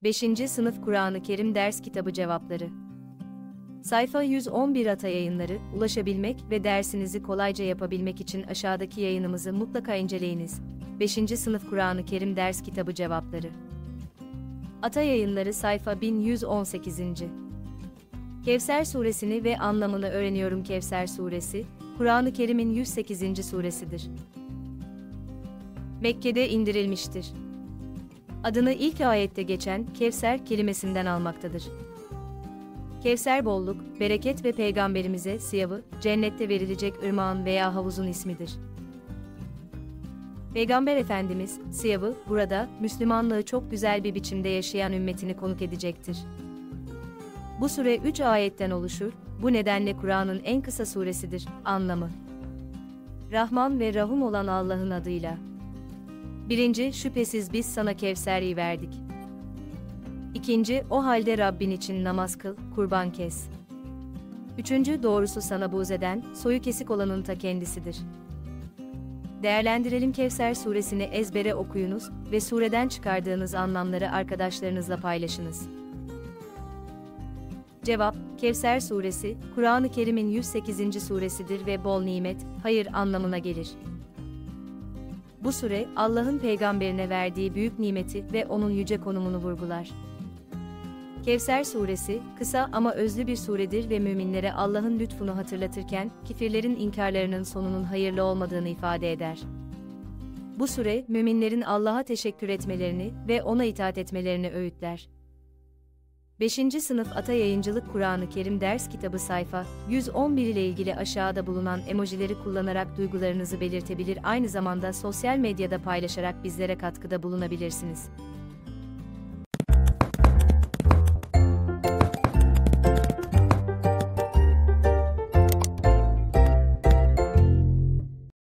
5. Sınıf Kur'an-ı Kerim Ders Kitabı Cevapları. Sayfa 111. Ata Yayınları. Ulaşabilmek ve dersinizi kolayca yapabilmek için aşağıdaki yayınımızı mutlaka inceleyiniz. 5. Sınıf Kur'an-ı Kerim Ders Kitabı Cevapları. Ata Yayınları sayfa 1118. Kevser Suresini ve anlamını öğreniyorum. Kevser Suresi, Kur'an-ı Kerim'in 108. suresidir. Mekke'de indirilmiştir. Adını ilk ayette geçen Kevser kelimesinden almaktadır. Kevser bolluk, bereket ve Peygamberimize siyavı, cennette verilecek ırmağın veya havuzun ismidir. Peygamber Efendimiz, siyavı, burada, Müslümanlığı çok güzel bir biçimde yaşayan ümmetini konuk edecektir. Bu sure 3 ayetten oluşur, bu nedenle Kur'an'ın en kısa suresidir. Anlamı: Rahman ve Rahim olan Allah'ın adıyla. 1. Şüphesiz biz sana Kevser'i verdik. 2. O halde Rabbin için namaz kıl, kurban kes. 3. Doğrusu sana buğz eden, soyu kesik olanın ta kendisidir. Değerlendirelim. Kevser suresini ezbere okuyunuz ve sureden çıkardığınız anlamları arkadaşlarınızla paylaşınız. Cevap: Kevser suresi, Kur'an-ı Kerim'in 108. suresidir ve bol nimet, hayır anlamına gelir. Bu sure, Allah'ın peygamberine verdiği büyük nimeti ve onun yüce konumunu vurgular. Kevser suresi, kısa ama özlü bir suredir ve müminlere Allah'ın lütfunu hatırlatırken, kifirlerin inkarlarının sonunun hayırlı olmadığını ifade eder. Bu sure, müminlerin Allah'a teşekkür etmelerini ve ona itaat etmelerini öğütler. 5. Sınıf Ata Yayıncılık Kur'an-ı Kerim Ders Kitabı sayfa 111 ile ilgili aşağıda bulunan emojileri kullanarak duygularınızı belirtebilir, aynı zamanda sosyal medyada paylaşarak bizlere katkıda bulunabilirsiniz.